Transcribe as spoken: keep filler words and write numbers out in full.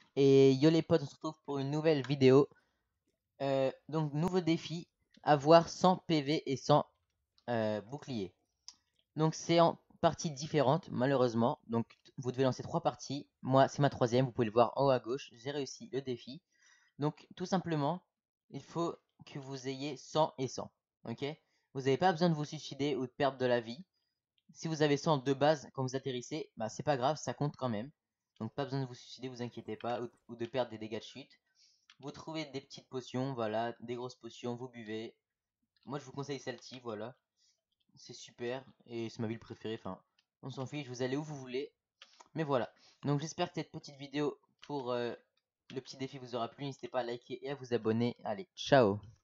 Et yo les potes, on se retrouve pour une nouvelle vidéo. Euh, donc nouveau défi, avoir cent P V et cent euh, boucliers. Donc c'est en parties différentes malheureusement. Donc vous devez lancer trois parties. Moi c'est ma troisième, vous pouvez le voir en haut à gauche. J'ai réussi le défi. Donc tout simplement, il faut que vous ayez cent et cent. Ok. Vous n'avez pas besoin de vous suicider ou de perdre de la vie. Si vous avez cent de base quand vous atterrissez, bah c'est pas grave, ça compte quand même. Donc pas besoin de vous suicider, vous inquiétez pas, ou, ou de perdre des dégâts de chute. Vous trouvez des petites potions, voilà, des grosses potions, vous buvez. Moi je vous conseille celle-ci, voilà. C'est super et c'est ma ville préférée, enfin, on s'en fiche, vous allez où vous voulez. Mais voilà, donc j'espère que cette petite vidéo pour euh, le petit défi vous aura plu. N'hésitez pas à liker et à vous abonner. Allez, ciao.